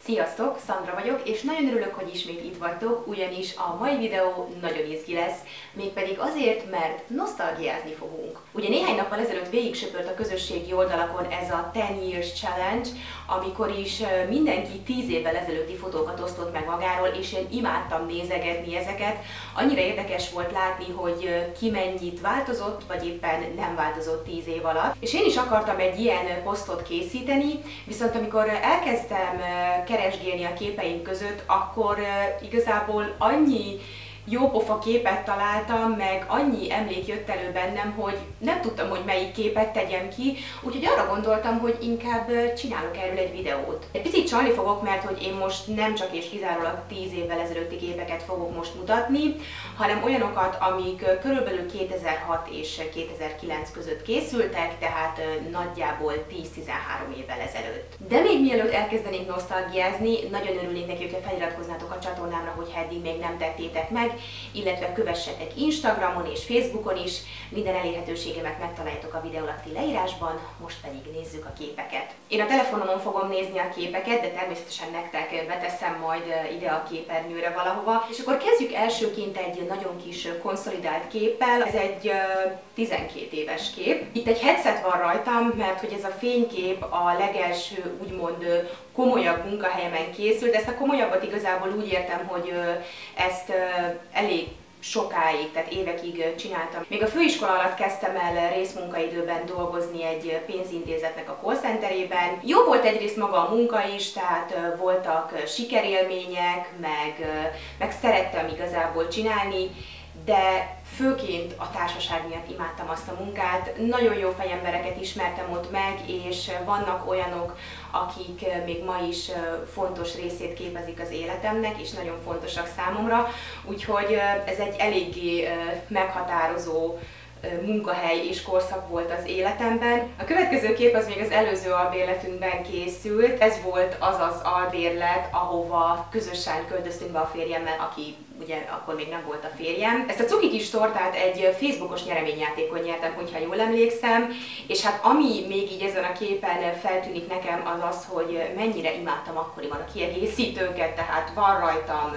Sziasztok, Szandra vagyok, és nagyon örülök, hogy ismét itt vagytok, ugyanis a mai videó nagyon izgi lesz, mégpedig azért, mert nosztalgiázni fogunk. Ugye néhány nappal ezelőtt végig söpört a közösségi oldalakon ez a 10 Years Challenge, amikor is mindenki 10 évvel ezelőtti fotókat osztott meg magáról, és én imádtam nézegetni ezeket. Annyira érdekes volt látni, hogy ki mennyit változott, vagy éppen nem változott 10 év alatt. És én is akartam egy ilyen posztot készíteni, viszont amikor elkezdtem keresgélni a képeim között, akkor igazából annyi jópofa képet találtam, meg annyi emlék jött elő bennem, hogy nem tudtam, hogy melyik képet tegyem ki, úgyhogy arra gondoltam, hogy inkább csinálok erről egy videót. Egy picit csalni fogok, mert hogy én most nem csak és kizárólag 10 évvel ezelőtti képeket fogok most mutatni, hanem olyanokat, amik körülbelül 2006 és 2009 között készültek, tehát nagyjából 10-13 évvel ezelőtt. De még mielőtt elkezdenénk nosztalgiázni, nagyon örülnék neki, hogyha feliratkoznátok a csatornámra, hogyha eddig még nem tettétek meg, illetve kövessetek Instagramon és Facebookon is, minden elérhetőségemet megtaláljátok a videó alatti leírásban, most pedig nézzük a képeket. Én a telefonomon fogom nézni a képeket, de természetesen nektek beteszem majd ide a képernyőre valahova. És akkor kezdjük elsőként egy nagyon kis konszolidált képpel, ez egy 12 éves kép. Itt egy headset van rajtam, mert hogy ez a fénykép a legelső úgymond komolyabb munkahelyemen készült. Ezt a komolyabbat igazából úgy értem, hogy ezt elég sokáig, tehát évekig csináltam. Még a főiskola alatt kezdtem el részmunkaidőben dolgozni egy pénzintézetnek a call centerében. Jó volt egyrészt maga a munka is, tehát voltak sikerélmények, meg szerettem igazából csinálni, de főként a társaság miatt imádtam azt a munkát. Nagyon jó fejembereket ismertem ott meg, és vannak olyanok, akik még ma is fontos részét képezik az életemnek, és nagyon fontosak számomra. Úgyhogy ez egy eléggé meghatározó munkahely és korszak volt az életemben. A következő kép az még az előző albérletünkben készült. Ez volt az az albérlet, ahova közösen költöztünk be a férjemmel, aki ugye akkor még nem volt a férjem. Ezt a cuki kis tortát egy Facebookos nyereményjátékon nyertem, hogyha jól emlékszem, és hát ami még így ezen a képen feltűnik nekem, az az, hogy mennyire imádtam akkoriban a kiegészítőket, tehát van rajtam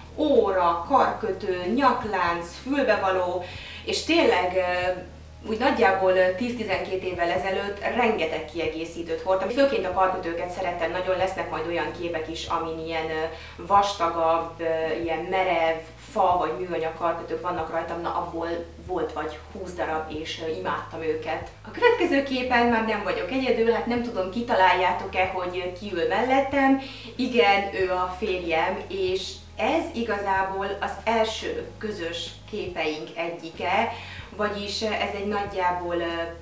óra, karkötő, nyaklánc, fülbevaló, és tényleg úgy nagyjából 10-12 évvel ezelőtt rengeteg kiegészítőt hordtam. Főként a karkötőket szerettem nagyon, lesznek majd olyan képek is, amin ilyen vastagabb, ilyen merev, fa vagy műanyag karkötők vannak rajtam, na abból volt vagy 20 darab, és imádtam őket. A következő képen már nem vagyok egyedül, hát nem tudom, kitaláljátok-e, hogy ki ül mellettem. Igen, ő a férjem, és ez igazából az első közös képeink egyike, vagyis ez egy nagyjából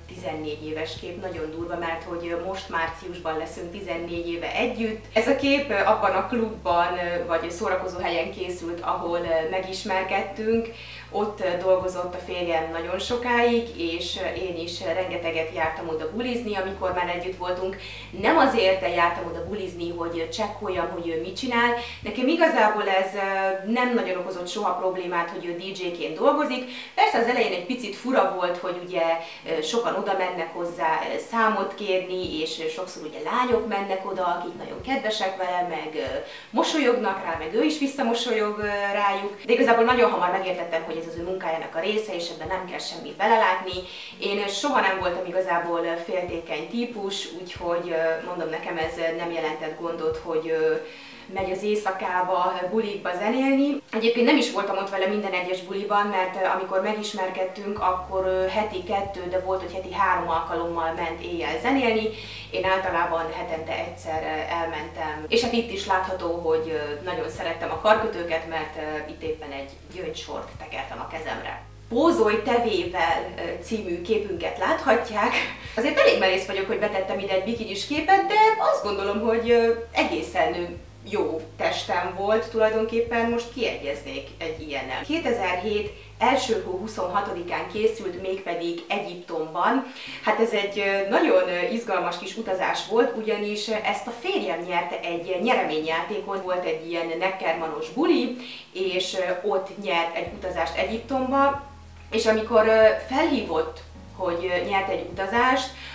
14 éves kép, nagyon durva, mert hogy most márciusban leszünk 14 éve együtt. Ez a kép abban a klubban, vagy szórakozó helyen készült, ahol megismerkedtünk. Ott dolgozott a férjem nagyon sokáig, és én is rengeteget jártam oda bulizni, amikor már együtt voltunk. Nem azért jártam oda bulizni, hogy csekkoljam, hogy ő mit csinál. Nekem igazából ez nem nagyon okozott soha problémát, hogy ő DJ-ként dolgozik. Persze az elején egy picit fura volt, hogy ugye sokan oda mennek hozzá számot kérni, és sokszor ugye lányok mennek oda, akik nagyon kedvesek vele, meg mosolyognak rá, meg ő is visszamosolyog rájuk. De igazából nagyon hamar megértettem, hogy ez az ő munkájának a része, és ebben nem kell semmit belelátni. Én soha nem voltam igazából féltékeny típus, úgyhogy mondom, nekem ez nem jelentett gondot, hogy megy az éjszakába, bulikba zenélni. Egyébként nem is voltam ott vele minden egyes buliban, mert amikor megismerkedtünk, akkor heti 2, de volt, hogy heti 3 alkalommal ment éjjel zenélni. Én általában hetente egyszer elmentem. És hát itt is látható, hogy nagyon szerettem a karkötőket, mert itt éppen egy gyöngysort tekertem a kezemre. Pózolj tevével című képünket láthatják. Azért elég merész vagyok, hogy betettem ide egy bikinis képet, de azt gondolom, hogy egészen jó testem volt, tulajdonképpen most kiegyeznék egy ilyennel. 2007 első hó 26-án készült, mégpedig Egyiptomban. Hát ez egy nagyon izgalmas kis utazás volt, ugyanis ezt a férjem nyerte egy nyereményjátékon, volt egy ilyen neckermanos buli, és ott nyert egy utazást Egyiptomba, és amikor felhívott, hogy nyert egy utazást,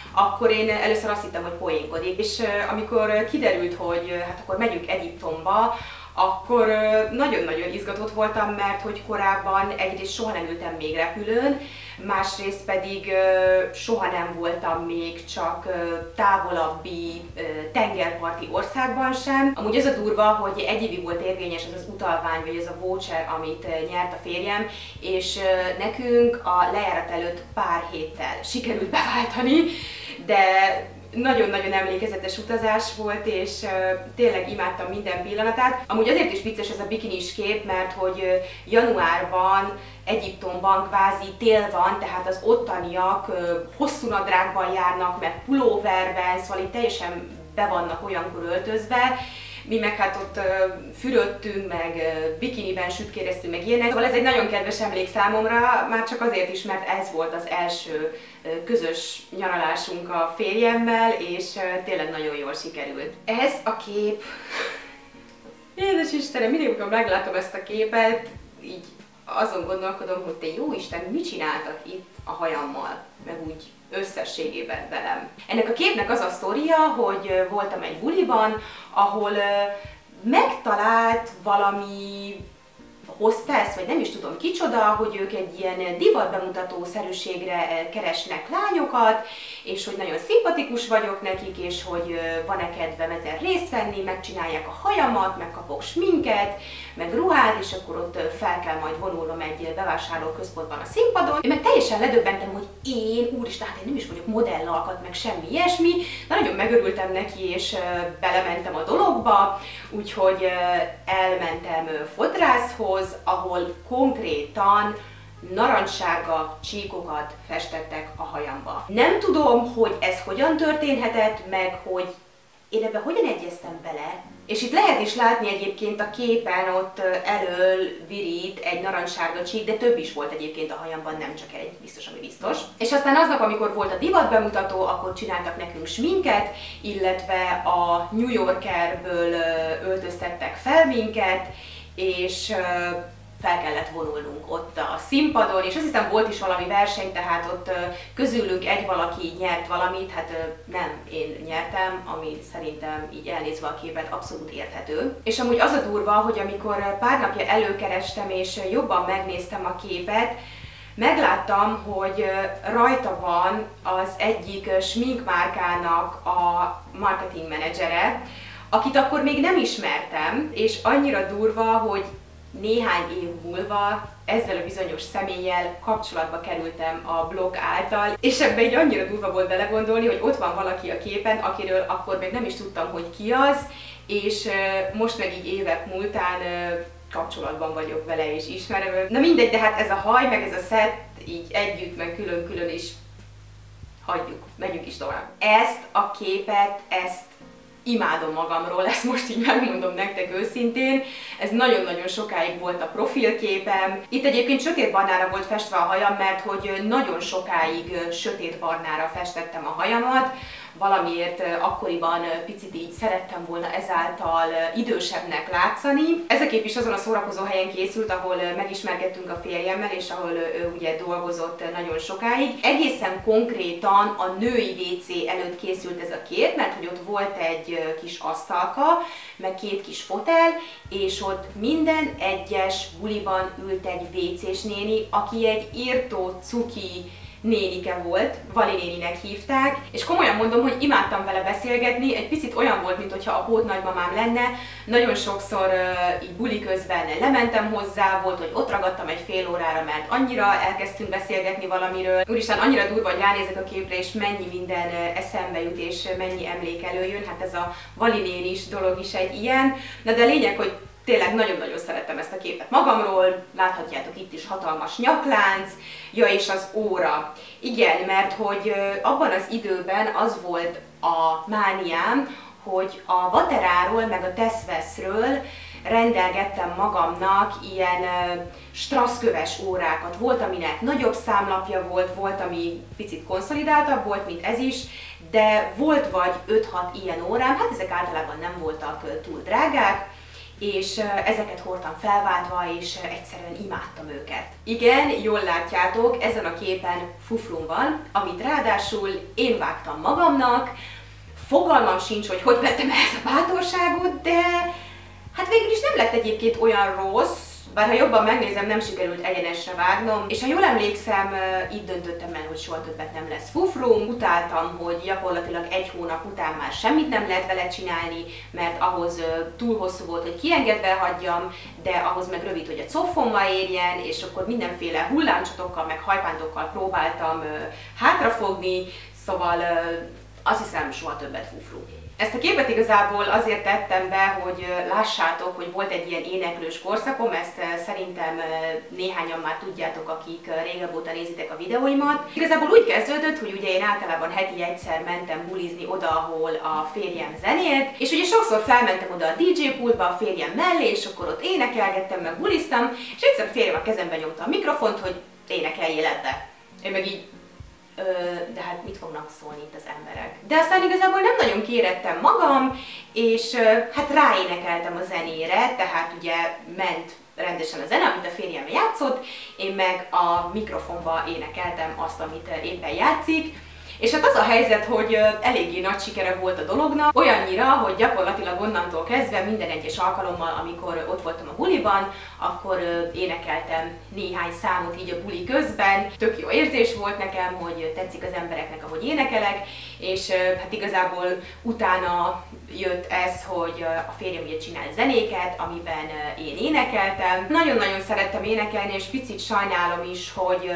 akkor én először azt hittem, hogy poénkodik, és amikor kiderült, hogy hát akkor megyünk Egyiptomba, akkor nagyon-nagyon izgatott voltam, mert hogy korábban egyrészt soha nem ültem még repülőn, másrészt pedig soha nem voltam még csak távolabbi tengerparti országban sem. Amúgy az a durva, hogy egy évig volt érvényes az az utalvány, vagy az a voucher, amit nyert a férjem, és nekünk a lejárat előtt pár héttel sikerült beváltani, de nagyon-nagyon emlékezetes utazás volt, és tényleg imádtam minden pillanatát. Amúgy azért is vicces ez a bikinis kép, mert hogy januárban Egyiptomban kvázi tél van, tehát az ottaniak hosszú nadrágban járnak, meg pulóverben, szóval itt teljesen be vannak olyankor öltözve. Mi meg hát ott fürödtünk, meg bikiniben sütkéreztünk, meg ilyenek. Szóval ez egy nagyon kedves emlék számomra, már csak azért is, mert ez volt az első közös nyaralásunk a férjemmel, és tényleg nagyon jól sikerült. Ez a kép... Jézus Istenem, mindig, amikor meglátom ezt a képet, így azon gondolkodom, hogy te jó Isten, mit csináltak itt a hajammal, meg úgy összességében velem. Ennek a képnek az a sztoria, hogy voltam egy buliban, ahol megtalált valami hostess, vagy nem is tudom kicsoda, hogy ők egy ilyen divatbemutató szerűségre keresnek lányokat, és hogy nagyon szimpatikus vagyok nekik, és hogy van-e kedvem ezen részt venni, megcsinálják a hajamat, megkapok sminket, meg ruhát, és akkor ott fel kell majd vonulnom egy bevásárlóközpontban a színpadon. Én meg teljesen ledöbbentem, hogy úristen, hát én nem is vagyok modellalkat, meg semmi ilyesmi. Nagyon megörültem neki, és belementem a dologba, úgyhogy elmentem fodrászhoz, ahol konkrétan narancssárga csíkokat festettek a hajamba. Nem tudom, hogy ez hogyan történhetett, meg hogy én ebben hogyan egyeztem bele. És itt lehet is látni egyébként a képen, ott elől virít egy narancssárga csík, de több is volt egyébként a hajamban, nem csak egy, biztos, ami biztos. És aztán aznap, amikor volt a divat bemutató, akkor csináltak nekünk sminket, illetve a New Yorkerből öltöztettek fel minket, és fel kellett vonulnunk ott a színpadon, és azt hiszem volt is valami verseny, tehát ott közülünk egy valaki nyert valamit, hát nem én nyertem, ami szerintem így elnézve a képet abszolút érthető. És amúgy az a durva, hogy amikor pár napja előkerestem és jobban megnéztem a képet, megláttam, hogy rajta van az egyik sminkmárkának a marketing menedzsere, akit akkor még nem ismertem, és annyira durva, hogy néhány év múlva ezzel a bizonyos személlyel kapcsolatba kerültem a blog által, és ebbe egy annyira durva volt belegondolni, hogy ott van valaki a képen, akiről akkor még nem is tudtam, hogy ki az, és most meg így évek múltán kapcsolatban vagyok vele és ismerem őt. Na mindegy, de hát ez a haj, meg ez a szett, így együtt, meg külön-külön is hagyjuk, megyünk is tovább. Ezt a képet, ezt imádom magamról, ezt most így megmondom nektek őszintén. Ez nagyon-nagyon sokáig volt a profilképem. Itt egyébként sötétbarnára volt festve a hajam, mert hogy nagyon sokáig sötétbarnára festettem a hajamat. Valamiért akkoriban picit így szerettem volna ezáltal idősebbnek látszani. Ez a kép is azon a szórakozó helyen készült, ahol megismerkedtünk a férjemmel, és ahol ő ugye dolgozott nagyon sokáig. Egészen konkrétan a női WC előtt készült ez a kép, mert hogy ott volt egy kis asztalka, meg két kis fotel, és ott minden egyes buliban ült egy WC-s néni, aki egy írtó cuki nénike volt, Vali néninek hívták, és komolyan mondom, hogy imádtam vele beszélgetni, egy picit olyan volt, mintha a pótnagymamám lenne, nagyon sokszor így buli közben lementem hozzá, volt, hogy ott ragadtam egy fél órára, mert annyira elkezdtünk beszélgetni valamiről. Úristen, annyira durva, hogy ránézek a képre, és mennyi minden eszembe jut, és mennyi emlék előjön, hát ez a Vali nénis dolog is egy ilyen. Na de a lényeg, hogy tényleg nagyon-nagyon szerettem ezt a képet magamról, láthatjátok itt is hatalmas nyaklánc, ja és az óra. Igen, mert hogy abban az időben az volt a mániám, hogy a Vateráról meg a Teszveszről rendelgettem magamnak ilyen strasszköves órákat. Volt, aminek nagyobb számlapja volt, volt, ami picit konszolidáltabb volt, mint ez is, de volt vagy 5-6 ilyen órám, hát ezek általában nem voltak túl drágák, és ezeket hordtam felváltva, és egyszerűen imádtam őket. Igen, jól látjátok, ezen a képen fufrum van, amit ráadásul én vágtam magamnak. Fogalmam sincs, hogy hogy vettem ehhez a bátorságot, de hát végül is nem lett egyébként olyan rossz, bár ha jobban megnézem, nem sikerült egyenesre vágnom, és ha jól emlékszem, így döntöttem el, hogy soha többet nem lesz fufrum. Utáltam, hogy gyakorlatilag egy hónap után már semmit nem lehet vele csinálni, mert ahhoz túl hosszú volt, hogy kiengedve hagyjam, de ahhoz meg rövid, hogy a coffommal érjen, és akkor mindenféle hullámcsatokkal, meg hajpántokkal próbáltam hátrafogni, szóval azt hiszem, soha többet fufrum. Ezt a képet igazából azért tettem be, hogy lássátok, hogy volt egy ilyen éneklős korszakom, ezt szerintem néhányan már tudjátok, akik régebb óta nézitek a videóimat. Igazából úgy kezdődött, hogy ugye én általában heti egyszer mentem bulizni oda, ahol a férjem zenélt, és ugye sokszor felmentem oda a DJ pultba a férjem mellé, és akkor ott énekelgettem, meg buliztam, és egyszer a férjem a kezembe nyomta a mikrofont, hogy énekeljél ebbe. Én meg így de hát mit fognak szólni itt az emberek. De aztán igazából nem nagyon kérettem magam, és hát ráénekeltem a zenére, tehát ugye ment rendesen a zene, amit a férjem játszott, én meg a mikrofonba énekeltem azt, amit éppen játszik. És hát az a helyzet, hogy eléggé nagy sikere volt a dolognak, olyannyira, hogy gyakorlatilag onnantól kezdve minden egyes alkalommal, amikor ott voltam a buliban, akkor énekeltem néhány számot így a buli közben. Tök jó érzés volt nekem, hogy tetszik az embereknek, ahogy énekelek, és hát igazából utána jött ez, hogy a férjem ugye csinál zenéket, amiben én énekeltem. Nagyon-nagyon szerettem énekelni, és picit sajnálom is, hogy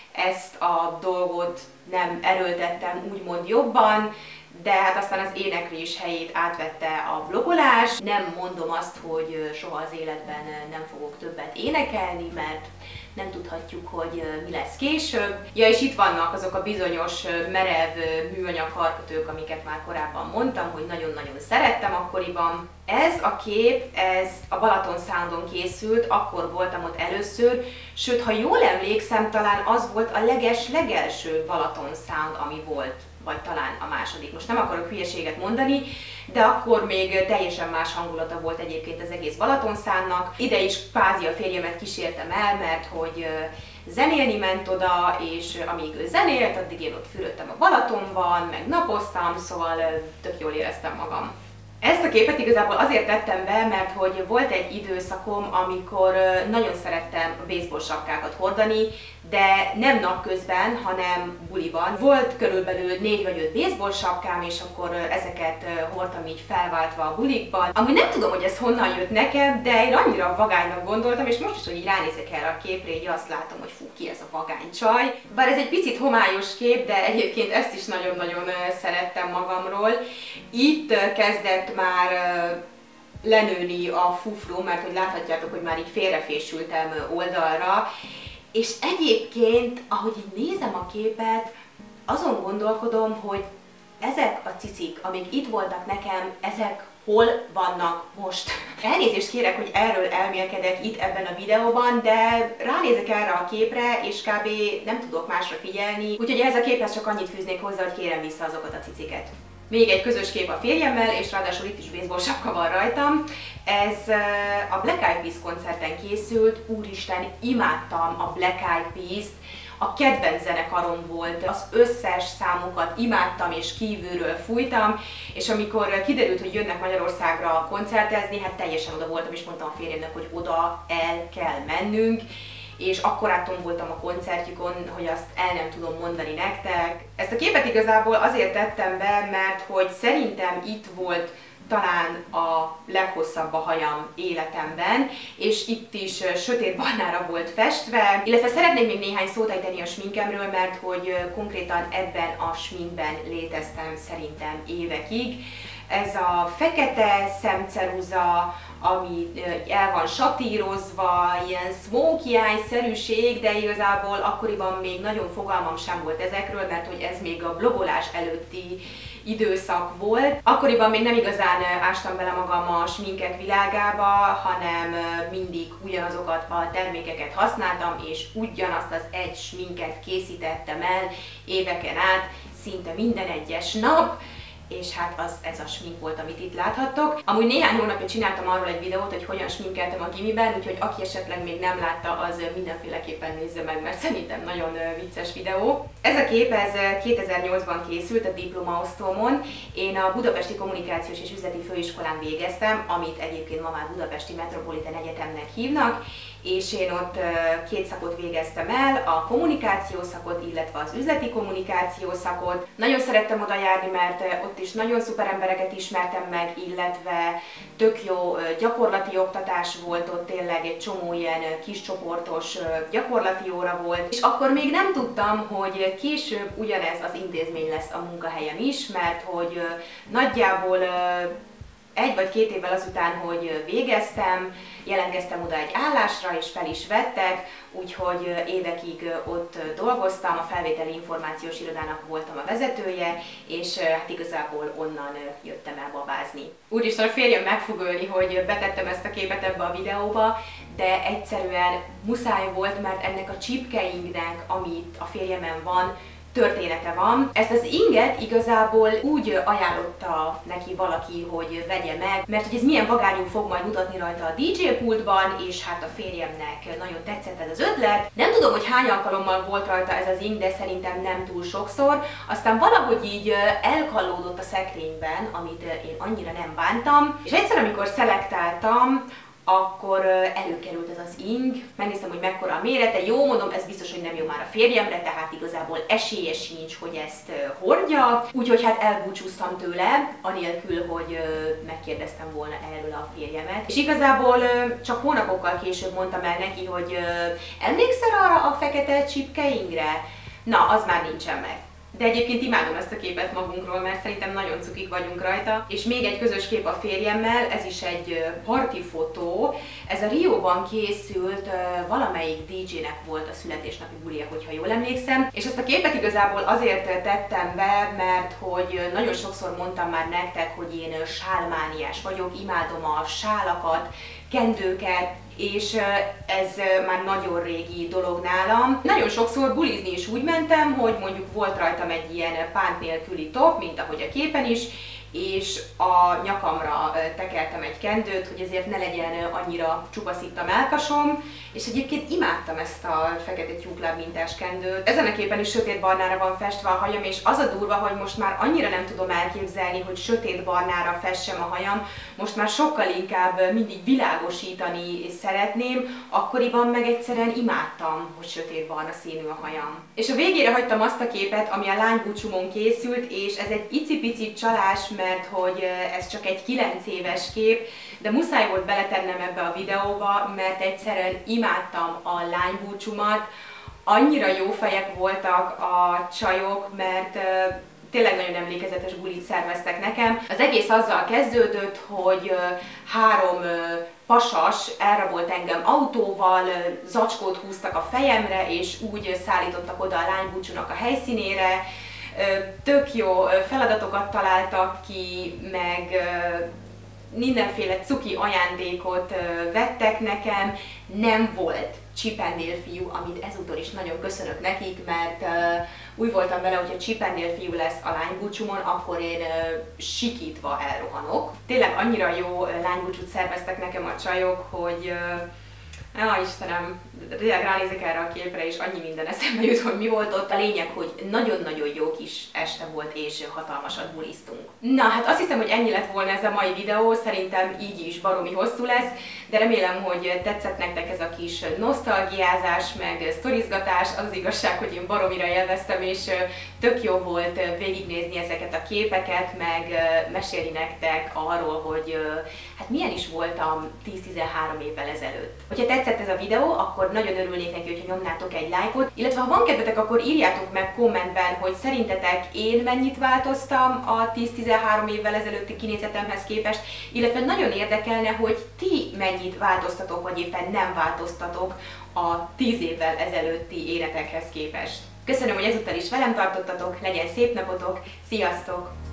ezt a dolgot nem erőltettem úgymond jobban, de hát aztán az éneklés helyét átvette a vlogolás. Nem mondom azt, hogy soha az életben nem fogok többet énekelni, mert nem tudhatjuk, hogy mi lesz később. Ja, és itt vannak azok a bizonyos merev műanyag karkötők, amiket már korábban mondtam, hogy nagyon-nagyon szerettem akkoriban. Ez a kép, ez a Balaton Soundon készült, akkor voltam ott először, sőt, ha jól emlékszem, talán az volt a legelső Balaton Sound, ami volt, vagy talán a második. Most nem akarok hülyeséget mondani, de akkor még teljesen más hangulata volt egyébként az egész Balaton Soundnak. Ide is kvázi a férjemet kísértem el, mert hogy zenélni ment oda, és amíg ő zenélt, addig én ott fürödtem a Balatonban, meg napoztam, szóval tök jól éreztem magam. Ezt a képet igazából azért tettem be, mert hogy volt egy időszakom, amikor nagyon szerettem a baseball sapkákat hordani, de nem napközben, hanem buliban. Volt körülbelül 4 vagy 5 baseball sapkám, és akkor ezeket hordtam így felváltva a bulikban. Amúgy nem tudom, hogy ez honnan jött nekem, de én annyira vagánynak gondoltam, és most is, hogy így ránézek erre a képre, így azt látom, hogy fú, ki ez a vagány csaj. Bár ez egy picit homályos kép, de egyébként ezt is nagyon-nagyon szerettem magamról. Itt kezdett már lenőni a fufru, mert hogy láthatjátok, hogy már így félrefésültem oldalra. És egyébként, ahogy így nézem a képet, azon gondolkodom, hogy ezek a cicik, amik itt voltak nekem, ezek hol vannak most? Elnézést kérek, hogy erről elmélkedek itt ebben a videóban, de ránézek erre a képre, és kb. Nem tudok másra figyelni, úgyhogy ehhez a képhez csak annyit fűznék hozzá, hogy kérem vissza azokat a ciciket. Még egy közös kép a férjemmel, és ráadásul itt is baseball sapka van rajtam. Ez a Black Eyed Peas koncerten készült, úristen, imádtam a Black Eyed Peas-t, a kedvenc zenekarom volt, az összes számukat imádtam és kívülről fújtam, és amikor kiderült, hogy jönnek Magyarországra koncertezni, hát teljesen oda voltam, és mondtam a férjemnek, hogy oda el kell mennünk, és akkorát voltam a koncertjükön, hogy azt el nem tudom mondani nektek. Ezt a képet igazából azért tettem be, mert hogy szerintem itt volt talán a leghosszabb a hajam életemben, és itt is sötétbarnára volt festve, illetve szeretnék még néhány szót ejteni a sminkemről, mert hogy konkrétan ebben a sminkben léteztem szerintem évekig. Ez a fekete szemceruza, ami el van satírozva, ilyen smoky eye-szerűség, de igazából akkoriban még nagyon fogalmam sem volt ezekről, mert hogy ez még a blogolás előtti időszak volt. Akkoriban még nem igazán ástam bele magam a sminkek világába, hanem mindig ugyanazokat a termékeket használtam, és ugyanazt az egy sminket készítettem el éveken át, szinte minden egyes nap, és hát ez a smink volt, amit itt láthattok. Amúgy néhány hónapja csináltam arról egy videót, hogy hogyan sminkeltem a gimiben, úgyhogy aki esetleg még nem látta, az mindenféleképpen nézze meg, mert szerintem nagyon vicces videó. Ez a kép, ez 2008-ban készült a diplomaosztómon. Én a Budapesti Kommunikációs és Üzleti Főiskolán végeztem, amit egyébként ma már Budapesti Metropolitan Egyetemnek hívnak, és én ott 2 szakot végeztem el, a kommunikáció szakot, illetve az üzleti kommunikáció szakot. Nagyon szerettem oda járni, mert ott is nagyon szuper embereket ismertem meg, illetve tök jó gyakorlati oktatás volt, ott tényleg egy csomó ilyen kiscsoportos gyakorlati óra volt. És akkor még nem tudtam, hogy később ugyanez az intézmény lesz a munkahelyem is, mert hogy nagyjából 1 vagy 2 évvel azután, hogy végeztem, jelentkeztem oda egy állásra, és fel is vettek, úgyhogy évekig ott dolgoztam, a felvételi információs irodának voltam a vezetője, és hát igazából onnan jöttem el babázni. Úristen, a férjem meg fog ölni, hogy betettem ezt a képet ebbe a videóba, de egyszerűen muszáj volt, mert ennek a csipkeingnek, amit a férjemen van, története van. Ezt az inget igazából úgy ajánlotta neki valaki, hogy vegye meg, mert hogy ez milyen vagányul fog majd mutatni rajta a DJ pultban, és hát a férjemnek nagyon tetszett ez az ötlet. Nem tudom, hogy hány alkalommal volt rajta ez az ing, de szerintem nem túl sokszor. Aztán valahogy így elkallódott a szekrényben, amit én annyira nem bántam, és egyszer, amikor szelektáltam, akkor előkerült ez az ing, megnéztem, hogy mekkora a mérete, jó, mondom, ez biztos, hogy nem jó már a férjemre, tehát igazából esélye sincs, hogy ezt hordja, úgyhogy hát elbúcsúztam tőle, anélkül, hogy megkérdeztem volna erről a férjemet. És igazából csak hónapokkal később mondtam el neki, hogy emlékszel arra a fekete csipkeingre? Na, az már nincsen meg. De egyébként imádom ezt a képet magunkról, mert szerintem nagyon cukik vagyunk rajta. És még egy közös kép a férjemmel, ez is egy parti fotó. Ez a Rióban készült, valamelyik DJ-nek volt a születésnapi bulia, hogyha jól emlékszem. És ezt a képet igazából azért tettem be, mert hogy nagyon sokszor mondtam már nektek, hogy én sálmániás vagyok, imádom a sálakat, kendőket, és ez már nagyon régi dolog nálam. Nagyon sokszor bulizni is úgy mentem, hogy mondjuk volt rajtam egy ilyen pánt nélküli top, mint ahogy a képen is, és a nyakamra tekertem egy kendőt, hogy ezért ne legyen annyira csupasz itt a mellkasom, és egyébként imádtam ezt a fekete tyúkláb mintás kendőt. Ezen a képen is sötétbarnára van festve a hajam, és az a durva, hogy most már annyira nem tudom elképzelni, hogy sötétbarnára fessem a hajam, most már sokkal inkább mindig világosítani szeretném, akkoriban meg egyszerűen imádtam, hogy sötétbarna színű a hajam. És a végére hagytam azt a képet, ami a lánybúcsúmon készült, és ez egy icipici csalás, mert hogy ez csak egy 9 éves kép, de muszáj volt beletennem ebbe a videóba, mert egyszerűen imádtam a lánybúcsúmat, annyira jó fejek voltak a csajok, mert tényleg nagyon emlékezetes bulit szerveztek nekem. Az egész azzal kezdődött, hogy 3 pasas elrabolt engem autóval, zacskót húztak a fejemre, és úgy szállítottak oda a lánybúcsúnak a helyszínére. Tök jó feladatokat találtak ki, meg mindenféle cuki ajándékot vettek nekem. Nem volt Chip and Dale fiú, amit ezúttal is nagyon köszönök nekik, mert úgy voltam vele, hogy ha Chip and Dale fiú lesz a lánybúcsúmon, akkor én sikítva elrohanok. Tényleg annyira jó lánybúcsút szerveztek nekem a csajok, hogy Istenem, tényleg ránézek erre a képre, és annyi minden eszembe jut, hogy mi volt ott. A lényeg, hogy nagyon-nagyon jó kis este volt, és hatalmasat buliztunk. Na, hát azt hiszem, hogy ennyi lett volna ez a mai videó, szerintem így is baromi hosszú lesz, de remélem, hogy tetszett nektek ez a kis nosztalgiázás, meg sztorizgatás. Az igazság, hogy én baromira élveztem, és tök jó volt végignézni ezeket a képeket, meg mesélni nektek arról, hogy hát milyen is voltam 10-13 évvel ezelőtt. Hogyha tetszett ez a videó, akkor nagyon örülnék neki, hogyha nyomnátok egy lájkot, illetve ha van kedvetek, akkor írjátok meg kommentben, hogy szerintetek én mennyit változtam a 10-13 évvel ezelőtti kinézetemhez képest, illetve nagyon érdekelne, hogy ti mennyit változtatok, vagy éppen nem változtatok a 10 évvel ezelőtti életekhez képest. Köszönöm, hogy ezúttal is velem tartottatok, legyen szép napotok, sziasztok!